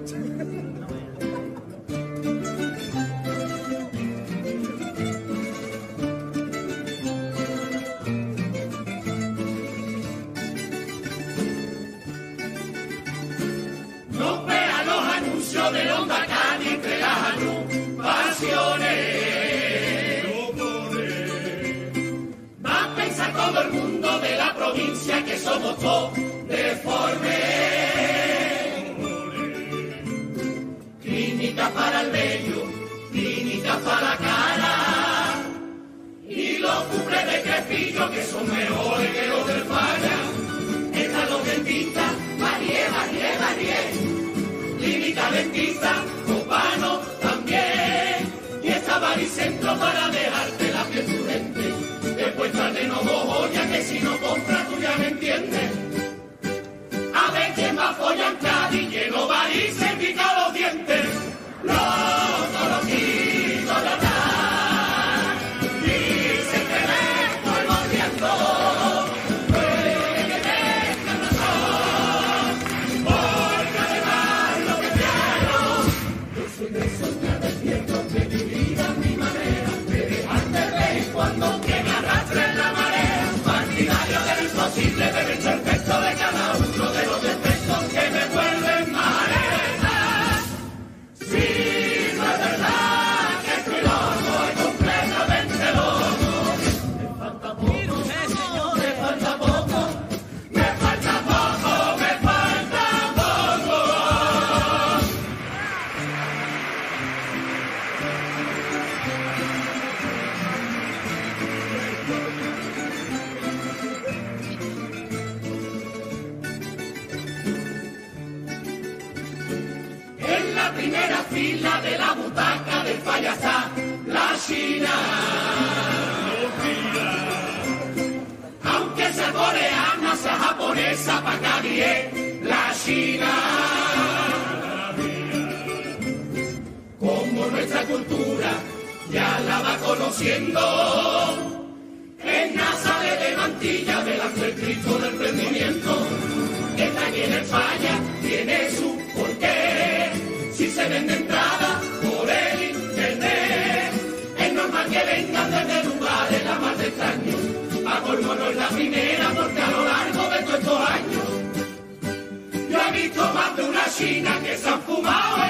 No vea los anuncios del Honda Cani entre las agrupaciones. Va a pensar todo el mundo de la provincia que somos todos deformes. Clínica para el vello, clínica para la cara. Y los cumples de crepillo que son mejores que los del Falla. Están los dentistas, Marie. Clínica dentista, Copano también. Y está Baricentro para dejarte la piel prudente. Después de no joya que si no compras tú ya me entiendes. A ver quién va a follar en Cádiz, lleno varices, pica los dientes. Los quitos de atrás, dicen que me estoy volviendo. Puede que tengan razón, porque además lo que quiero, yo soy de soñar despierto de mi vida, mi manera de dejarte de vez en cuando que me arrastre la marea. Partidario de lo imposible, de hecho el texto de cada uno de los defectos que me vuelven maleta. Sí, no es verdad que estoy loco, es completamente loco. Me falta poco, me falta poco, me falta poco, me falta poco. En la primera fila de la butaca del Falla está la China. Aunque sea coreana, sea japonesa, pa' Cádiz es la China. Como nuestra cultura ya la va conociendo, en Nazaret de Mantilla, delante del Cristo del Prendimiento. Está aquí en el Falla, tiene su porqué. Si se vende entrada por el internet, es normal que vengan desde lugares la más extraños. A colmo no es la primera, porque a lo largo de todos estos años yo he visto más de una China que se han fumado